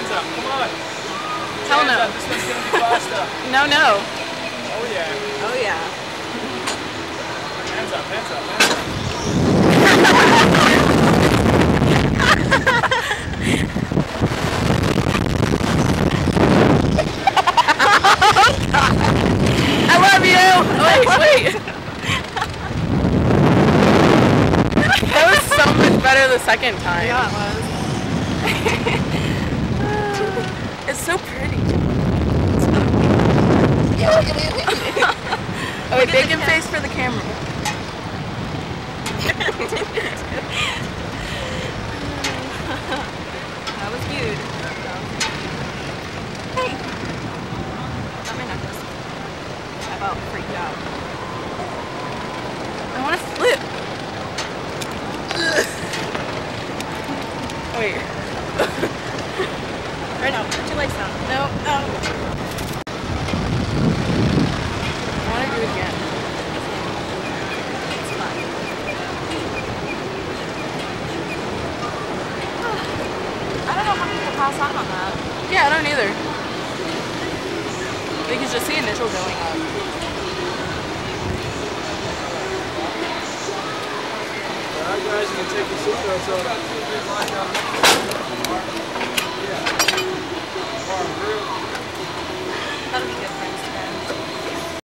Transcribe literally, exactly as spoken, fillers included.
hands up. Come on. Hell no. This one's gonna be faster. No, no. Oh yeah. Oh yeah. Hands up, hands up, hands up. I love you! Wait, wait. That was so much better the second time. Yeah, it was. It's so pretty. Oh, wait, bacon face for the camera. That was cute. Hey! Got my necklace. I about freaked out. I want to flip. Wait. Right now, put your legs down. No, no. I want to do it again. It's fun. I don't know how many people pass out on that. Yeah, I don't either. You can just see initial going up. Alright guys, you can take your seatbelts off.